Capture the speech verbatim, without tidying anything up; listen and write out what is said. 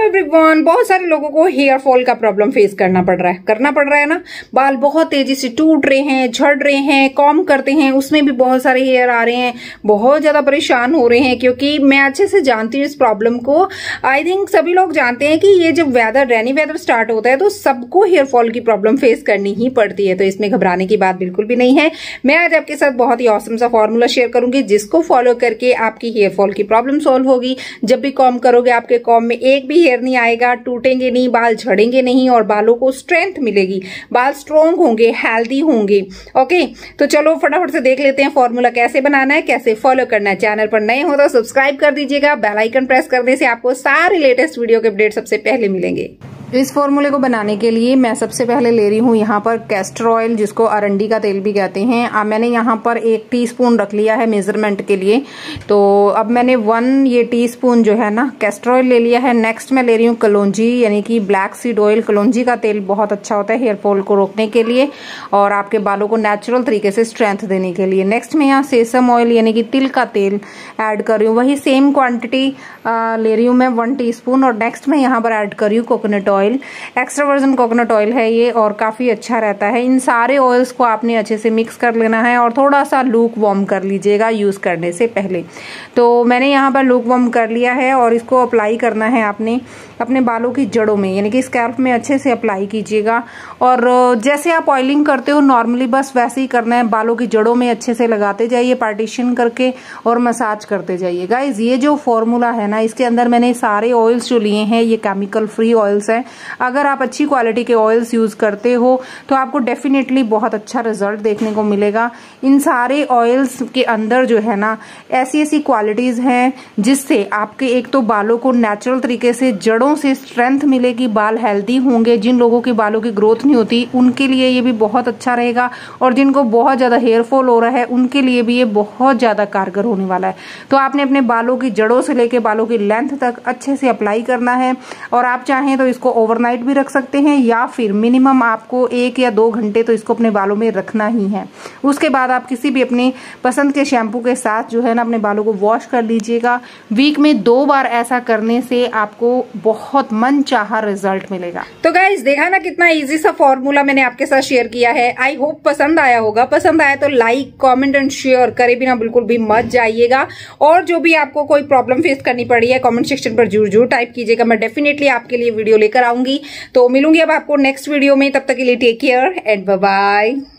Everyone, बहुत सारे लोगों को हेयर फॉल का प्रॉब्लम फेस करना पड़ रहा है करना पड़ रहा है ना। बाल बहुत तेजी से टूट रहे हैं, झड़ रहे हैं, कॉम्ब करते हैं उसमें भी बहुत सारे हेयर आ रहे हैं, बहुत ज्यादा परेशान हो रहे हैं। क्योंकि मैं अच्छे से जानती हूँ इस प्रॉब्लम को। आई थिंक सभी लोग जानते हैं कि ये जब वेदर रेनी वेदर स्टार्ट होता है तो सबको हेयर फॉल की प्रॉब्लम फेस करनी ही पड़ती है, तो इसमें घबराने की बात बिल्कुल भी नहीं है। मैं आज आपके साथ बहुत ही ऑसम सा फॉर्मूला शेयर करूंगी जिसको फॉलो करके आपकी हेयर फॉल की प्रॉब्लम सॉल्व होगी। जब भी कॉम्ब करोगे आपके कॉम्ब में एक भी हेयर नहीं आएगा, टूटेंगे नहीं, बाल झड़ेंगे नहीं और बालों को स्ट्रेंथ मिलेगी, बाल स्ट्रॉन्ग होंगे, हेल्दी होंगे। ओके, तो चलो फटाफट से देख लेते हैं फॉर्मूला कैसे बनाना है, कैसे फॉलो करना है। चैनल पर नए हो तो सब्सक्राइब कर दीजिएगा, बेल आइकन प्रेस करने से आपको सारे लेटेस्ट वीडियो के अपडेट सबसे पहले मिलेंगे। इस फॉर्मूले को बनाने के लिए मैं सबसे पहले ले रही हूँ यहाँ पर कैस्टर ऑयल, जिसको अरंडी का तेल भी कहते हैं। अब मैंने यहाँ पर एक टीस्पून रख लिया है मेजरमेंट के लिए। तो अब मैंने वन ये टीस्पून जो है ना कैस्टर ऑयल ले लिया है। नेक्स्ट मैं ले रही हूँ कलौंजी यानी कि ब्लैक सीड ऑयल। कलौंजी का तेल बहुत अच्छा होता है हेयर फॉल को रोकने के लिए और आपके बालों को नेचुरल तरीके से स्ट्रेंथ देने के लिए। नेक्स्ट मैं यहाँ सेसम ऑयल यानी कि तिल का तेल ऐड कर रही हूँ, वही सेम क्वान्टिटी ले रही हूँ मैं वन टी स्पून। और नेक्स्ट मैं यहाँ पर ऐड कर रही हूँ coconut oil. Extra virgin coconut oil है ये और काफी अच्छा रहता है। इन सारे ऑयल्स को आपने अच्छे से मिक्स कर लेना है और थोड़ा सा लूक वार्म कर लीजिएगा यूज करने से पहले। तो मैंने यहाँ पर लूक वार्म कर लिया है और इसको अप्लाई करना है आपने अपने बालों की जड़ों में यानी कि स्कैल्प में अच्छे से अप्लाई कीजिएगा। और जैसे आप ऑयलिंग करते हो नॉर्मली बस वैसे ही करना है, बालों की जड़ों में अच्छे से लगाते जाइए पार्टीशन करके और मसाज करते जाइए। गाइज ये जो फॉर्मूला है ना, इसके अंदर मैंने सारे ऑयल्स जो लिए हैं ये केमिकल फ्री ऑयल्स हैं। अगर आप अच्छी क्वालिटी के ऑयल्स यूज करते हो तो आपको डेफिनेटली बहुत अच्छा रिजल्ट देखने को मिलेगा। इन सारे ऑयल्स के अंदर जो है ना ऐसी ऐसी क्वालिटीज हैं जिससे आपके एक तो बालों को नेचुरल तरीके से जड़ों से स्ट्रेंथ मिलेगी, बाल हेल्दी होंगे। जिन लोगों के बालों की ग्रोथ नहीं होती उनके लिए ये भी बहुत अच्छा रहेगा और जिनको बहुत ज्यादा हेयर फॉल हो रहा है उनके लिए भी ये बहुत ज्यादा कारगर होने वाला है। तो आपने अपने बालों की जड़ों से लेके बालों की लेंथ तक अच्छे से अप्लाई करना है। और आप चाहें तो इसको ओवरनाइट भी रख सकते हैं या फिर मिनिमम आपको एक या दो घंटे तो इसको अपने बालों में रखना ही है। उसके बाद आप किसी भी अपने पसंद के शैम्पू के साथ जो है ना अपने बालों को वॉश कर लीजिएगा। वीक में दो बार ऐसा करने से आपको बहुत मन चाहा रिजल्ट मिलेगा। तो गाइस देखा ना कितना इजी सा फॉर्मूला मैंने आपके साथ शेयर किया है। आई होप पसंद आया होगा। पसंद आया तो लाइक कमेंट एंड शेयर करे बिना बिल्कुल भी मत जाइएगा। और जो भी आपको कोई प्रॉब्लम फेस करनी पड़ी है कमेंट सेक्शन पर जरूर जरूर टाइप कीजिएगा। मैं डेफिनेटली आपके लिए वीडियो लेकर आऊंगी। तो मिलूंगी अब आपको नेक्स्ट वीडियो में, तब तक के लिए take care and bye bye.